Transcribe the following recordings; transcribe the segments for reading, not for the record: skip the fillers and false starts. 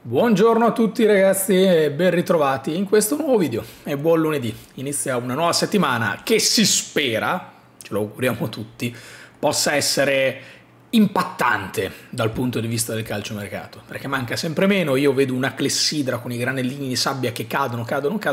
Buongiorno a tutti ragazzi e ben ritrovati in questo nuovo video e buon lunedì. Inizia una nuova settimana che si spera, ce lo auguriamo tutti, possa essere impattante dal punto di vista del calciomercato, perché manca sempre meno. Io vedo una clessidra con i granellini di sabbia che cadono.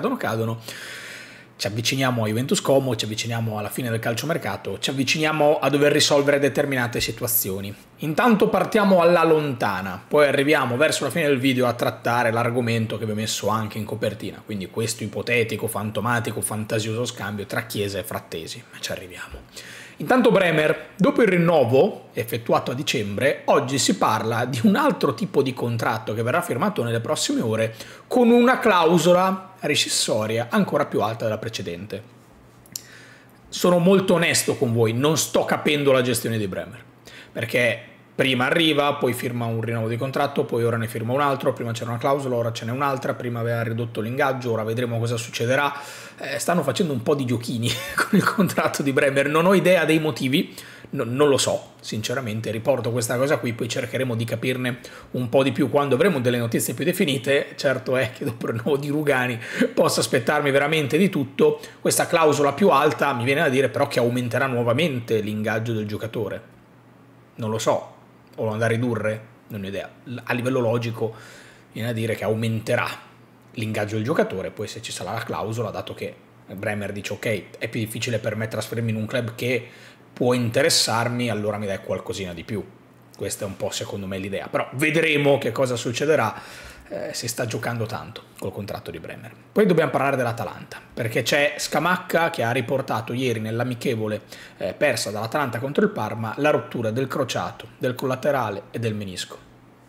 Ci avviciniamo a Juventus Como, ci avviciniamo alla fine del calciomercato, ci avviciniamo a dover risolvere determinate situazioni. Intanto partiamo alla lontana, poi arriviamo verso la fine del video a trattare l'argomento che vi ho messo anche in copertina, quindi questo ipotetico, fantomatico, fantasioso scambio tra Chiesa e Frattesi, ma ci arriviamo. Intanto Bremer, dopo il rinnovo effettuato a dicembre, oggi si parla di un altro tipo di contratto che verrà firmato nelle prossime ore con una clausola rescissoria ancora più alta della precedente. Sono molto onesto con voi, non sto capendo la gestione di Bremer, perché prima arriva, poi firma un rinnovo di contratto, poi ora ne firma un altro, prima c'era una clausola, ora ce n'è un'altra, prima aveva ridotto l'ingaggio, ora vedremo cosa succederà. Stanno facendo un po' di giochini con il contratto di Bremer, non ho idea dei motivi, non lo so, sinceramente, riporto questa cosa qui, poi cercheremo di capirne un po' di più quando avremo delle notizie più definite. Certo è che dopo il rinnovo di Rugani posso aspettarmi veramente di tutto. Questa clausola più alta mi viene da dire però che aumenterà nuovamente l'ingaggio del giocatore, non lo so. O lo andrà a ridurre? Non ho idea. A livello logico viene a dire che aumenterà l'ingaggio del giocatore, poi se ci sarà la clausola, dato che Bremer dice ok, è più difficile per me trasferirmi in un club che può interessarmi, allora mi dai qualcosina di più. Questa è un po' secondo me l'idea, però vedremo che cosa succederà. Si sta giocando tanto col contratto di Bremer. Poi dobbiamo parlare dell'Atalanta, perché c'è Scamacca che ha riportato ieri nell'amichevole persa dall'Atalanta contro il Parma la rottura del crociato, del collaterale e del menisco.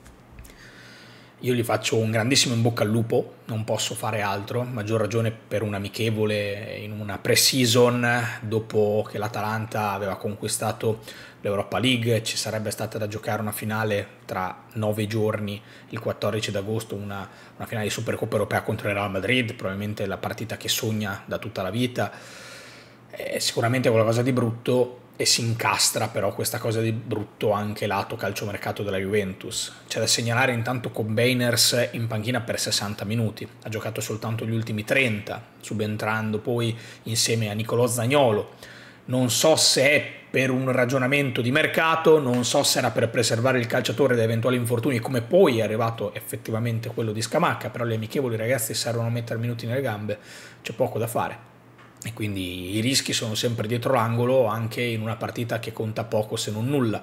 Io gli faccio un grandissimo in bocca al lupo, non posso fare altro, maggior ragione per un amichevole in una pre-season, dopo che l'Atalanta aveva conquistato l'Europa League. Ci sarebbe stata da giocare una finale tra 9 giorni, il 14 d'agosto, una finale di Supercoppa Europea contro il Real Madrid, probabilmente la partita che sogna da tutta la vita. È sicuramente qualcosa di brutto, e si incastra però questa cosa di brutto anche lato calciomercato della Juventus. C'è da segnalare intanto Kobbeiners in panchina per 60 minuti, ha giocato soltanto gli ultimi 30, subentrando poi insieme a Nicolò Zaniolo. Non so se è per un ragionamento di mercato, non so se era per preservare il calciatore da eventuali infortuni, come poi è arrivato effettivamente quello di Scamacca, però le amichevoli ragazzi servono a mettere minuti nelle gambe, c'è poco da fare. E quindi i rischi sono sempre dietro l'angolo, anche in una partita che conta poco se non nulla.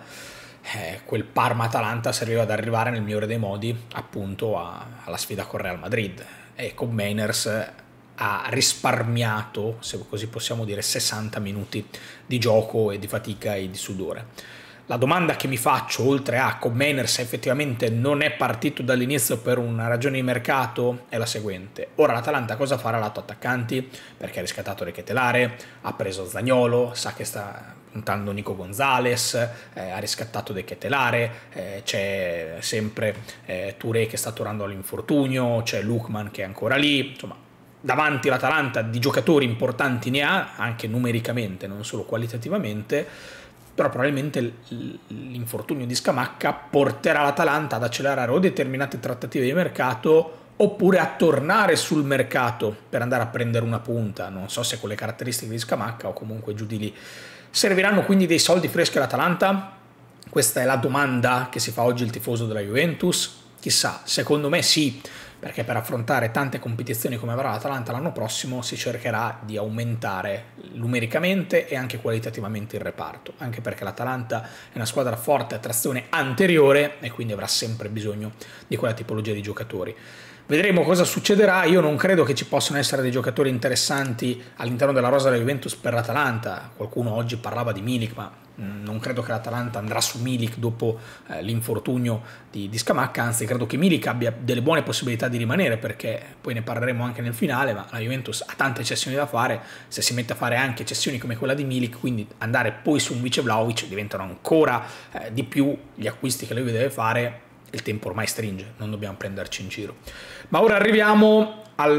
Quel Parma-Atalanta serviva ad arrivare nel migliore dei modi appunto alla sfida con Real Madrid, e Kobbeiners ha risparmiato, se così possiamo dire, 60 minuti di gioco e di fatica e di sudore. La domanda che mi faccio, oltre a Kobbeiners effettivamente non è partito dall'inizio per una ragione di mercato, è la seguente. Ora l'Atalanta cosa farà lato attaccanti? Perché ha riscattato De Ketelaere, ha preso Zaniolo, sa che sta puntando Nico Gonzalez, ha riscattato De Ketelaere, c'è sempre Touré che sta tornando all'infortunio, c'è Lookman che è ancora lì, insomma davanti l'Atalanta di giocatori importanti ne ha, anche numericamente, non solo qualitativamente. Però probabilmente l'infortunio di Scamacca porterà l'Atalanta ad accelerare o determinate trattative di mercato oppure a tornare sul mercato per andare a prendere una punta. Non so se con le caratteristiche di Scamacca o comunque giù di lì. Serviranno quindi dei soldi freschi all'Atalanta? Questa è la domanda che si fa oggi il tifoso della Juventus. Chissà, secondo me sì, perché per affrontare tante competizioni come avrà l'Atalanta l'anno prossimo si cercherà di aumentare numericamente e anche qualitativamente il reparto, anche perché l'Atalanta è una squadra forte a trazione anteriore e quindi avrà sempre bisogno di quella tipologia di giocatori. Vedremo cosa succederà. Io non credo che ci possano essere dei giocatori interessanti all'interno della rosa della Juventus per l'Atalanta. Qualcuno oggi parlava di Milik, ma non credo che l'Atalanta andrà su Milik dopo l'infortunio di Scamacca, anzi credo che Milik abbia delle buone possibilità di rimanere, perché poi ne parleremo anche nel finale, ma la Juventus ha tante cessioni da fare. Se si mette a fare anche cessioni come quella di Milik, quindi andare poi su un vice Vlahovic, diventano ancora di più gli acquisti che lui deve fare. Il tempo ormai stringe, non dobbiamo prenderci in giro. Ma ora arriviamo al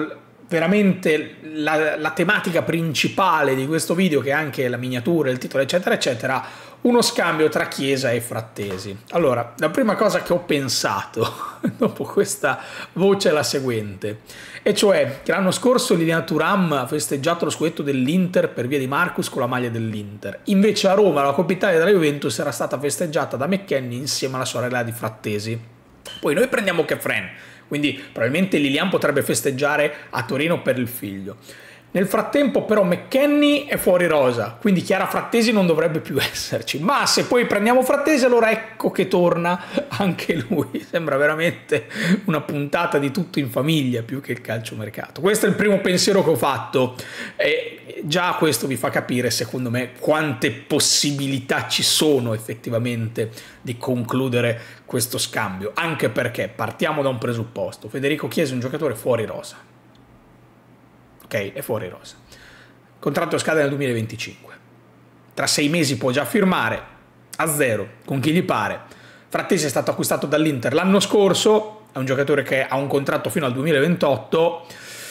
veramente la tematica principale di questo video, che è anche la miniatura, il titolo, eccetera, eccetera, uno scambio tra Chiesa e Frattesi. Allora, la prima cosa che ho pensato dopo questa voce è la seguente, e cioè che l'anno scorso Liliana Thuram ha festeggiato lo scudetto dell'Inter per via di Marcus con la maglia dell'Inter, invece a Roma la Coppa Italia della Juventus era stata festeggiata da McKennie insieme alla sorella di Frattesi. Poi noi prendiamo Kefren, quindi probabilmente Lilian potrebbe festeggiare a Torino per il figlio. Nel frattempo però McKennie è fuori rosa, quindi Chiara Frattesi non dovrebbe più esserci, ma se poi prendiamo Frattesi allora ecco che torna anche lui. Sembra veramente una puntata di Tutto in Famiglia più che il calciomercato. Questo è il primo pensiero che ho fatto, e già questo vi fa capire secondo me quante possibilità ci sono effettivamente di concludere questo scambio, anche perché partiamo da un presupposto: Federico Chiesa è un giocatore fuori rosa. Ok, è fuori rosa. Il contratto scade nel 2025. Tra 6 mesi può già firmare a zero con chi gli pare. Frattesi è stato acquistato dall'Inter l'anno scorso, è un giocatore che ha un contratto fino al 2028.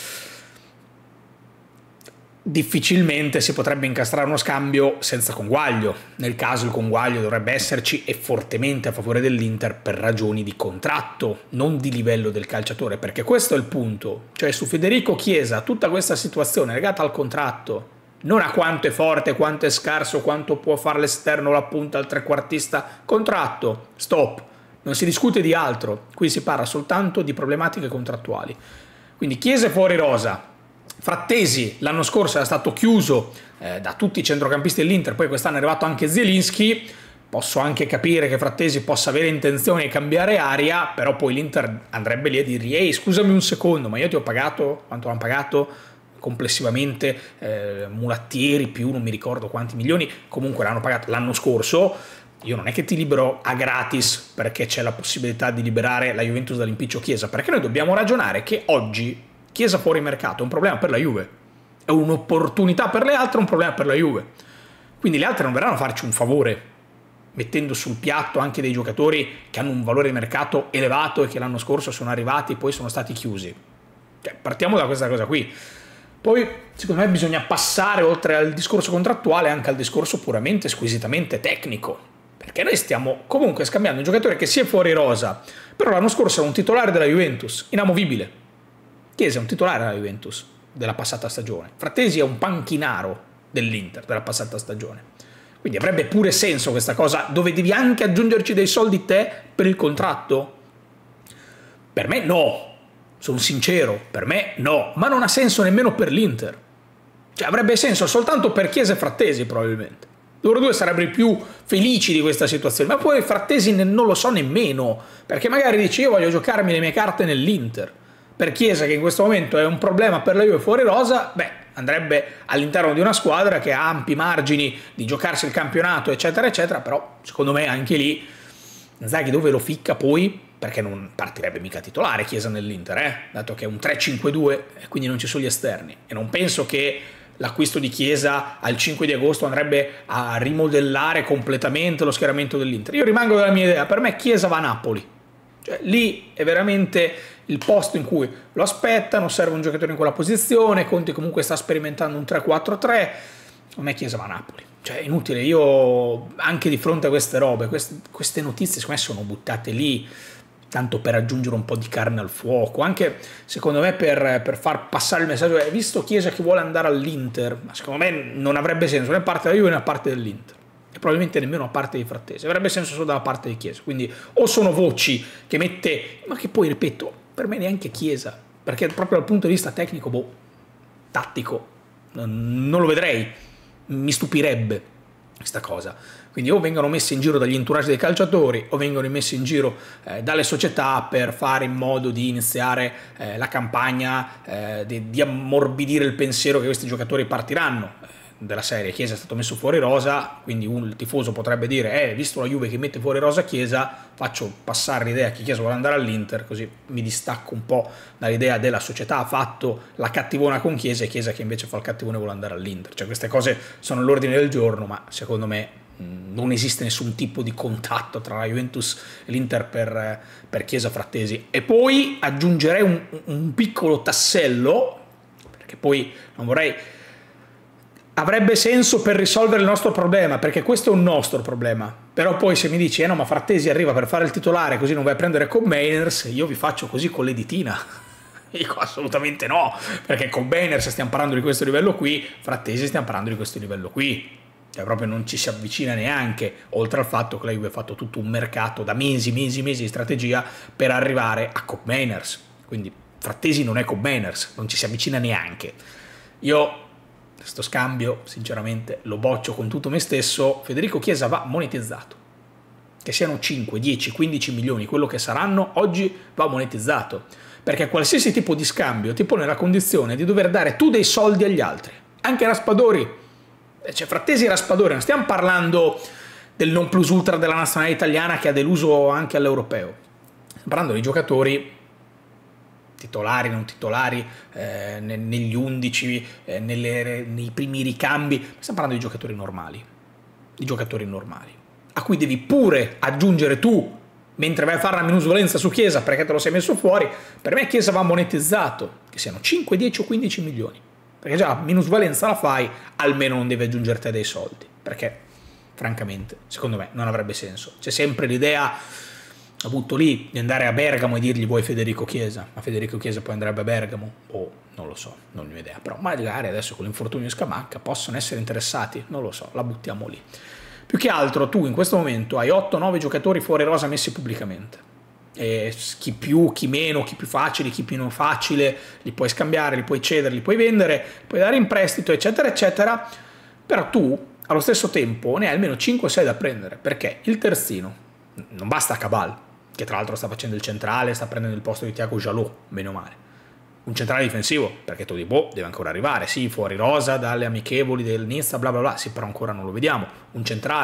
Difficilmente si potrebbe incastrare uno scambio senza conguaglio. Nel caso il conguaglio dovrebbe esserci, e fortemente a favore dell'Inter, per ragioni di contratto, non di livello del calciatore, perché questo è il punto. Cioè su Federico Chiesa tutta questa situazione legata al contratto, non a quanto è forte, quanto è scarso, quanto può fare l'esterno, la punta, il trequartista, contratto, stop, non si discute di altro, qui si parla soltanto di problematiche contrattuali. Quindi Chiesa è fuori rosa. Frattesi l'anno scorso era stato chiuso da tutti i centrocampisti dell'Inter, poi quest'anno è arrivato anche Zielinski. Posso anche capire che Frattesi possa avere intenzione di cambiare aria, però poi l'Inter andrebbe lì a dirgli: ehi, scusami un secondo, ma io ti ho pagato, quanto l'hanno pagato complessivamente, mulattieri più non mi ricordo quanti milioni, comunque l'hanno pagato l'anno scorso. Io non è che ti libero a gratis perché c'è la possibilità di liberare la Juventus dall'impiccio Chiesa, perché noi dobbiamo ragionare che oggi Chiesa fuori mercato è un problema per la Juve, è un'opportunità per le altre, un problema per la Juve. Quindi le altre non verranno a farci un favore mettendo sul piatto anche dei giocatori che hanno un valore di mercato elevato e che l'anno scorso sono arrivati e poi sono stati chiusi. Cioè, partiamo da questa cosa qui. Poi secondo me bisogna passare oltre al discorso contrattuale anche al discorso puramente squisitamente tecnico, perché noi stiamo comunque scambiando un giocatore che sia fuori rosa, però l'anno scorso era un titolare della Juventus, inamovibile. Chiesa è un titolare della Juventus della passata stagione. Frattesi è un panchinaro dell'Inter della passata stagione. Quindi avrebbe pure senso questa cosa, dove devi anche aggiungerci dei soldi te per il contratto? Per me no, sono sincero, per me no, ma non ha senso nemmeno per l'Inter. Cioè avrebbe senso soltanto per Chiesa e Frattesi probabilmente. Loro due sarebbero i più felici di questa situazione, ma poi Frattesi non lo so nemmeno, perché magari dice: io voglio giocarmi le mie carte nell'Inter. Per Chiesa, che in questo momento è un problema per la Juve fuori rosa, beh, andrebbe all'interno di una squadra che ha ampi margini di giocarsi il campionato, eccetera, eccetera, però secondo me anche lì Inzaghi dove lo ficca poi? Perché non partirebbe mica titolare Chiesa nell'Inter, dato che è un 3-5-2 e quindi non ci sono gli esterni. E non penso che l'acquisto di Chiesa al 5 di agosto andrebbe a rimodellare completamente lo schieramento dell'Inter. Io rimango della mia idea, per me Chiesa va a Napoli. Cioè, lì è veramente il posto in cui lo aspettano, serve un giocatore in quella posizione, Conte comunque sta sperimentando un 3-4-3, a me Chiesa va a Napoli. Cioè è inutile, io anche di fronte a queste robe, queste notizie secondo me sono buttate lì, tanto per aggiungere un po' di carne al fuoco, anche secondo me per far passare il messaggio: visto Chiesa che vuole andare all'Inter, ma secondo me non avrebbe senso né parte della Juve né parte dell'Inter. E probabilmente nemmeno a parte di Frattesi, avrebbe senso solo dalla parte di Chiesa. Quindi o sono voci che mette, ma che poi ripeto, per me neanche Chiesa, perché proprio dal punto di vista tecnico, tattico, non lo vedrei, mi stupirebbe questa cosa. Quindi o vengono messi in giro dagli entourage dei calciatori o vengono messi in giro dalle società per fare in modo di iniziare la campagna di ammorbidire il pensiero che questi giocatori partiranno. Della serie Chiesa è stato messo fuori rosa, quindi un tifoso potrebbe dire: visto la Juve che mette fuori rosa Chiesa, faccio passare l'idea che Chiesa vuole andare all'Inter, così mi distacco un po' dall'idea della società ha fatto la cattivona con Chiesa e Chiesa che invece fa il cattivone e vuole andare all'Inter. Cioè queste cose sono all'ordine del giorno, ma secondo me non esiste nessun tipo di contatto tra la Juventus e l'Inter per Chiesa Frattesi. E poi aggiungerei un piccolo tassello perché poi non vorrei... Avrebbe senso per risolvere il nostro problema, perché questo è un nostro problema. Però poi se mi dici, no, ma Frattesi arriva per fare il titolare, così non vai a prendere Cobb Mainers, io vi faccio così con l'editina. Dico assolutamente no, perché con Mainers stiamo parlando di questo livello qui, Frattesi stiamo parlando di questo livello qui. Cioè proprio non ci si avvicina neanche, oltre al fatto che la Juve ha fatto tutto un mercato da mesi di strategia per arrivare a Cobb Mainers. Quindi Frattesi non è Cobb Mainers, non ci si avvicina neanche. Io... questo scambio, sinceramente, lo boccio con tutto me stesso. Federico Chiesa va monetizzato. Che siano 5, 10, 15 milioni, quello che saranno, oggi va monetizzato. Perché qualsiasi tipo di scambio ti pone nella condizione di dover dare tu dei soldi agli altri. Anche Raspadori. Cioè, Frattesi e Raspadori, non stiamo parlando del non plus ultra della nazionale italiana che ha deluso anche all'europeo. Stiamo parlando di giocatori... titolari, non titolari, negli 11, nei primi ricambi, stiamo parlando di giocatori normali, a cui devi pure aggiungere tu, mentre vai a fare la minusvalenza su Chiesa perché te lo sei messo fuori. Per me Chiesa va monetizzato, che siano 5, 10 o 15 milioni, perché già la minusvalenza la fai, almeno non devi aggiungerti dei soldi, perché francamente, secondo me, non avrebbe senso. C'è sempre l'idea... ho butto lì di andare a Bergamo e dirgli vuoi Federico Chiesa, ma Federico Chiesa poi andrebbe a Bergamo o non lo so, non ho idea, però magari adesso con l'infortunio di Scamacca possono essere interessati, non lo so, la buttiamo lì. Più che altro tu in questo momento hai 8-9 giocatori fuori rosa messi pubblicamente, e chi più, chi meno, chi più facile, chi più non facile, li puoi scambiare, li puoi cedere, li puoi vendere, puoi dare in prestito eccetera eccetera, però tu allo stesso tempo ne hai almeno 5-6 da prendere, perché il terzino non basta Cabal, che tra l'altro sta facendo il centrale, sta prendendo il posto di Thiago Jalot, meno male. Un centrale difensivo, perché Todibo deve ancora arrivare, sì, fuori rosa, dalle amichevoli del Nizza, bla bla bla, sì, però ancora non lo vediamo. Un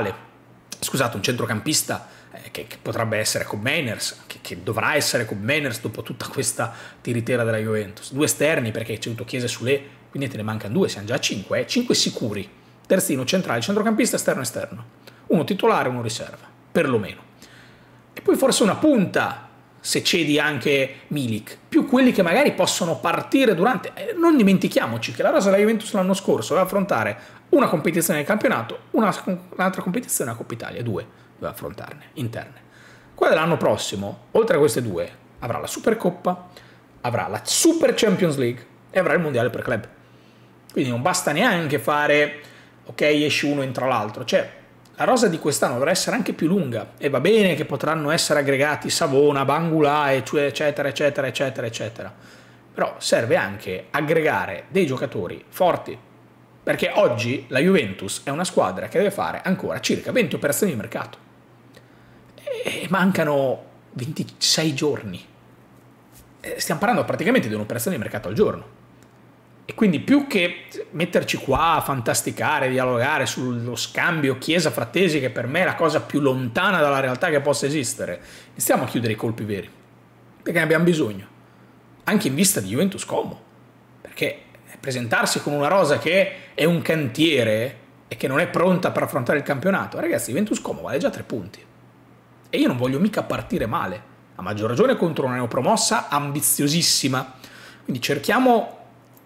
centrocampista che potrebbe essere Cobb Mainers, che dovrà essere Cobb Mainers dopo tutta questa tiritera della Juventus. 2 esterni, perché c'è avuto Chiesa e Soulé, quindi te ne mancano 2, siamo già a 5, 5 sicuri. Terzino, centrale, centrocampista, esterno. Uno titolare, uno riserva, perlomeno. E poi forse una punta, se cedi anche Milik, più quelli che magari possono partire durante... non dimentichiamoci che la rosa della Juventus l'anno scorso doveva affrontare una competizione del campionato, un'altra competizione a Coppa Italia, 2 doveva affrontarne, interne. Quella dell'anno prossimo, oltre a queste 2, avrà la Supercoppa, avrà la Super Champions League e avrà il Mondiale per club. Quindi non basta neanche fare, ok, esce uno, entra l'altro, cioè... la rosa di quest'anno dovrà essere anche più lunga e va bene che potranno essere aggregati Savona, Bangula, eccetera, eccetera, eccetera, eccetera. Però serve anche aggregare dei giocatori forti, perché oggi la Juventus è una squadra che deve fare ancora circa 20 operazioni di mercato e mancano 26 giorni. Stiamo parlando praticamente di un'operazione di mercato al giorno. E quindi più che metterci qua a fantasticare, dialogare sullo scambio Chiesa-Frattesi, che per me è la cosa più lontana dalla realtà che possa esistere, iniziamo a chiudere i colpi veri, perché ne abbiamo bisogno, anche in vista di Juventus Como, perché presentarsi con una rosa che è un cantiere e che non è pronta per affrontare il campionato, ragazzi, Juventus Como vale già 3 punti, e io non voglio mica partire male, a maggior ragione contro una neopromossa ambiziosissima, quindi cerchiamo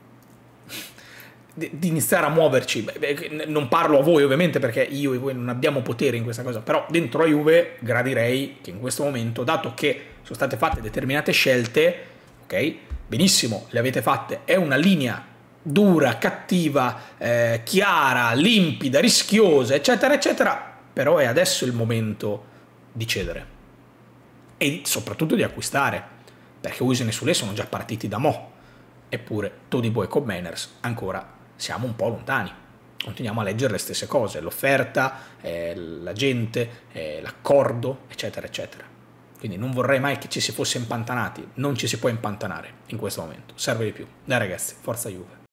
di iniziare a muoverci. Non parlo a voi ovviamente, perché io e voi non abbiamo potere in questa cosa, però dentro la Juve gradirei che in questo momento, dato che sono state fatte determinate scelte, ok, benissimo, le avete fatte, è una linea dura, cattiva, chiara, limpida, rischiosa, eccetera eccetera, però è adesso il momento di cedere e soprattutto di acquistare, perché Usain e Soulé sono già partiti da mo', eppure Todibo e Cobb Mainers ancora siamo un po' lontani, continuiamo a leggere le stesse cose, l'offerta, la gente, l'accordo, eccetera eccetera. Quindi non vorrei mai che ci si fosse impantanati, non ci si può impantanare in questo momento, serve di più. Dai ragazzi, forza Juve.